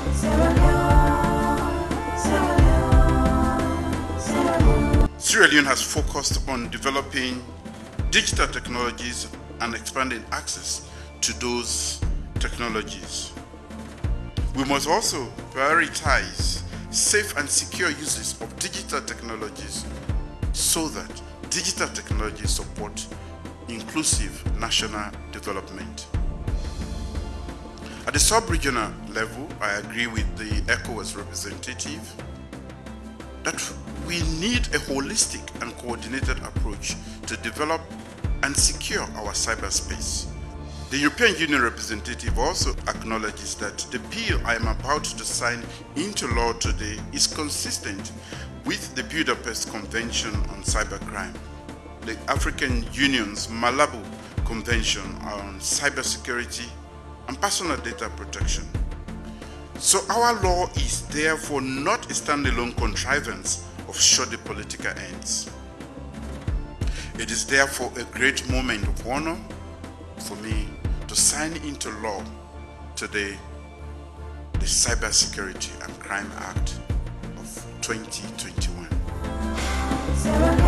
Sierra Leone has focused on developing digital technologies and expanding access to those technologies. We must also prioritize safe and secure uses of digital technologies so that digital technologies support inclusive national development. At the sub-regional level, I agree with the ECOWAS representative that we need a holistic and coordinated approach to develop and secure our cyberspace. The European Union representative also acknowledges that the bill I am about to sign into law today is consistent with the Budapest Convention on Cybercrime, the African Union's Malabo Convention on Cybersecurity and Personal Data Protection. So our law is therefore not a standalone contrivance of shoddy political ends. It is therefore a great moment of honor for me to sign into law today the Cybersecurity and Crime Act of 2021.